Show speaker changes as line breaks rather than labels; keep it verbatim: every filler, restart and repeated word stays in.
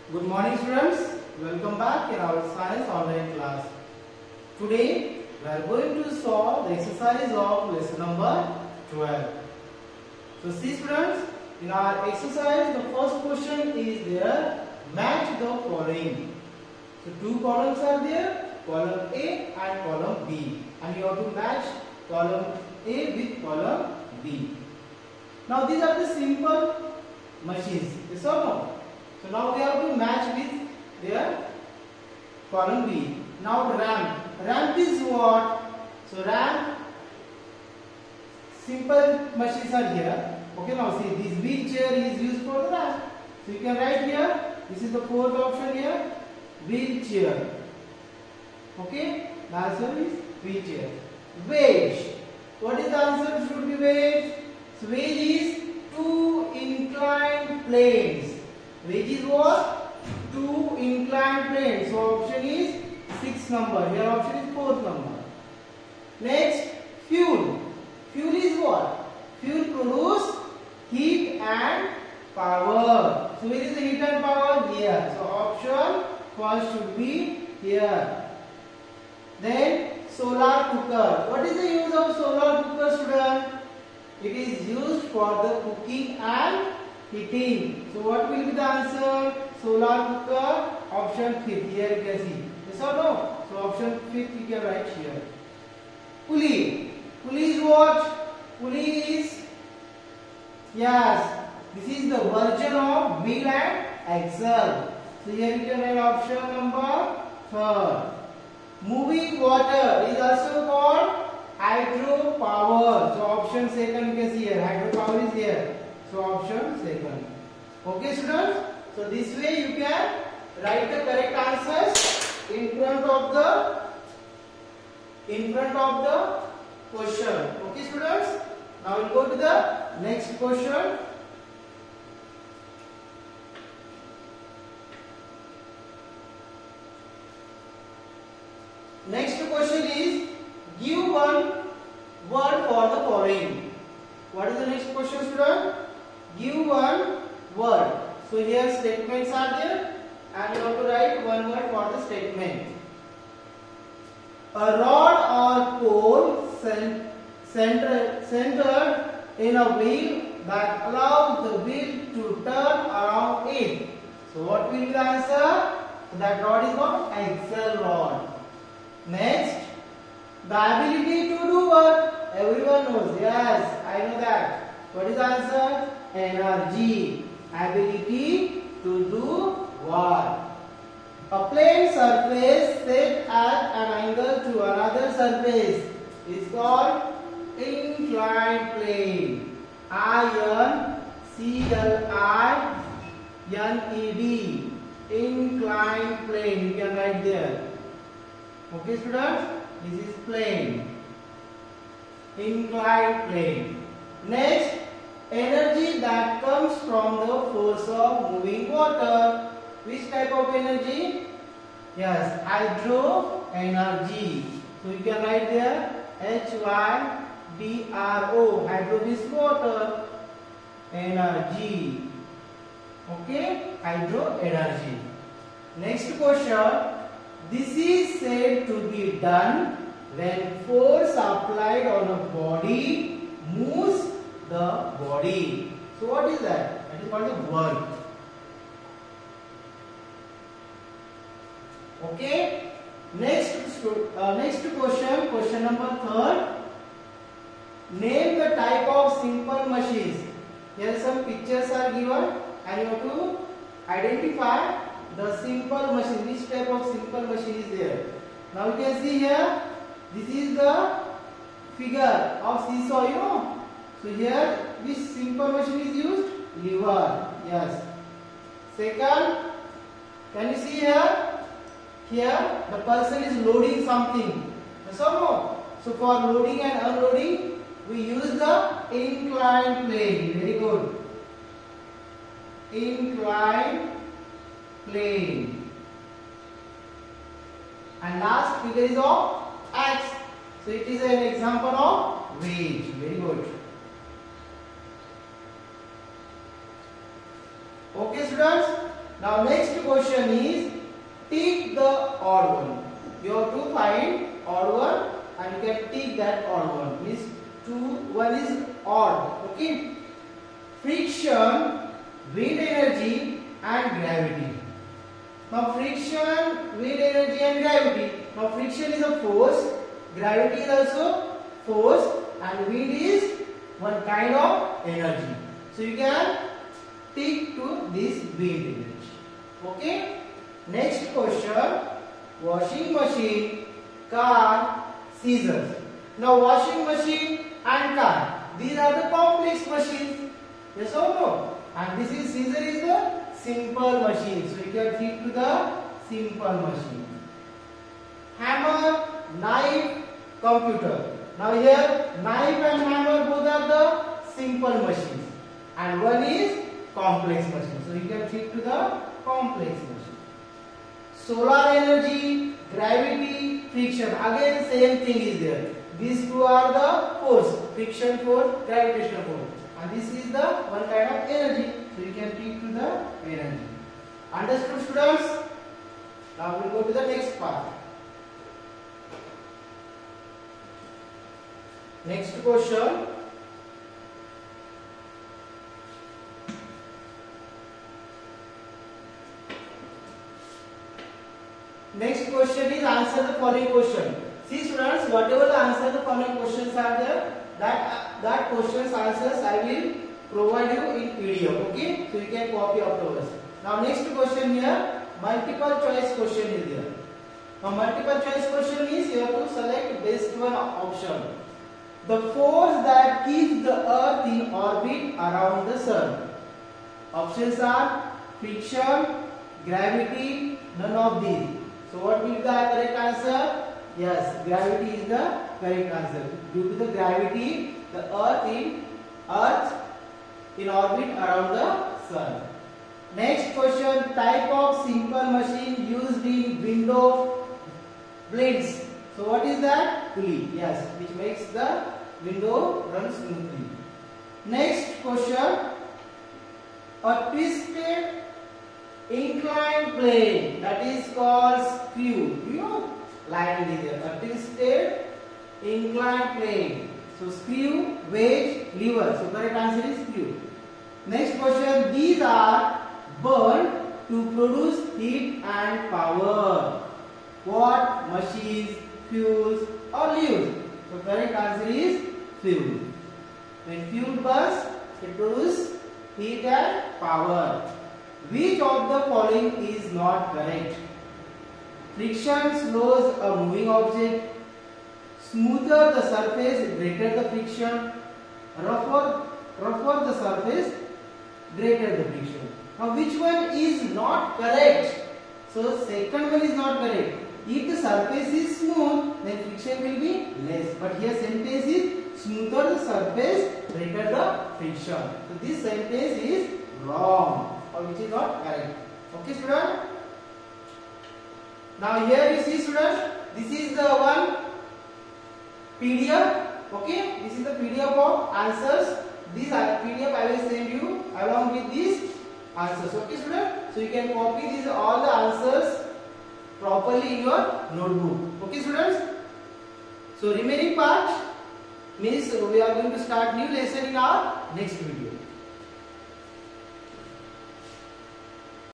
Good morning students, welcome back in our science online class. Today we are going to solve the exercise of lesson number twelve. So see students, in our exercise the first question is there, match the following. So two columns are there, column A and column B, and you have to match column A with column B. Now these are the simple machines, yes or no? So now we have to match with their column B. Now ramp. Ramp is what? So ramp, simple machines are here. Okay, now see this wheelchair is used for the ramp. So you can write here, this is the fourth option here, wheelchair. Okay, the answer is wheelchair. Wedge. What is the answer? Should be wedge. So wedge is two inclined planes. Wedge is what? Two inclined planes. So option is sixth number. Here option is fourth number. Next, fuel. Fuel is what? Fuel produce heat and power. So where is the heat and power? Here. So option first should be here. Then solar cooker. What is the use of solar cooker, student? It is used for the cooking and heating. So what will be the answer? Solar cooker, option fifth. Here you can see. Yes or no? So option fifth you can write here. Pulley. Pulley is what? Pulley is, yes, this is the version of wheel and axle. So here you can write option number third. Moving water is also called hydropower. So option second you can see here. Hydropower is here. So option second. Okay students. So this way you can write the correct answers in front of the in front of the question. Okay students. Now we'll go to the next question. Next question is, give one word for the following. What is the next question, student? Give one word. So here statements are there and you have to write one word for the statement. A rod or pole centered, centered in a wheel that allows the wheel to turn around it. So what will be the answer? So that rod is called axle rod. Next, the ability to do what? Everyone knows. Yes, I know that. What is the answer? Energy. Ability to do what? A plane surface set at an angle to another surface is called inclined plane. I N C L I N E D. Inclined plane. You can write there. Okay students, this is plane, inclined plane. Next, energy that comes from the force of moving water. Which type of energy? Yes, hydro energy. So you can write there H Y D R O. Hydro is water, energy. Okay, hydro energy. Next question. This is said to be done when force applied on a body moves the body. So what is that? That is called the work. Okay. Next, uh, next question, question number third. Name the type of simple machines. Here some pictures are given and you have to identify the simple machine. Which type of simple machine is there? Now you can see here, this is the figure of seesaw, you know. So here, which simple machine is used? Lever. Yes. Second, can you see here? Here, the person is loading something. Yes or no? So for loading and unloading, we use the inclined plane. Very good. Inclined plane. And last figure is of axe. So it is an example of wedge. Very good. Okay students. Now next question is tick the odd one. You have to find odd one and you can tick that odd one. Means two, one is odd. Okay. Friction, wind energy and gravity. Now friction, wind energy and gravity. Now friction is a force, gravity is also force, and wind is one kind of energy. So you can tick to this wind energy. Okay. Next question, washing machine, car, scissors. Now washing machine and car, these are the complex machines. Yes or no? And this is scissor is the simple machine. So you can fit to the simple machine. Hammer, knife, computer. Now here knife and hammer both are the simple machines and one is complex machine. So you can fit to the complex machine. Solar energy, gravity, friction. Again same thing is there. These two are the force, friction force, gravitational force. And this is the one kind of energy. So you can fit to the energy. Understood, students? Now we will go to the next part. Next question. Next question is answer the following question. See students, whatever the answer the following questions are there, that that questions answers I will provide you in P D F. Okay, so you can copy afterwards. Now next question here, multiple choice question is there. Now multiple choice question means you have to select best one option. The force that keeps the earth in orbit around the sun. Options are friction, gravity, none of these. So what will be the correct answer? Yes, gravity is the correct answer. Due to the gravity, the earth in earth in orbit around the sun. Next question, type of simple machine used in window blades. So what is that? Pulley. Yes, which makes the window run smoothly. Next question, a twisted inclined plane, that is called screw. You know, line is there. A twisted inclined plane. So screw, wedge, lever. So correct answer is screw. Next question, these are burned to produce heat and power. What? Machines, fuels or leaves? So correct answer is fuel. When fuel burns, it produces heat and power. Which of the following is not correct? Friction slows a moving object. Smoother the surface, greater the friction. Rougher, rougher the surface, greater the friction. Now which one is not correct? So second one is not correct. If the surface is smooth, then friction will be less. But here sentence is smoother the surface, greater the friction. So this sentence is wrong, or which is not correct. Okay, student? Now here you see, student, this is the one P D F. Okay, this is the P D F of answers. This P D F I will send you along with these answers. Okay, student? So you can copy these all the answers properly in your notebook. Okay, students? So remaining part means we are going to start new lesson in our next video.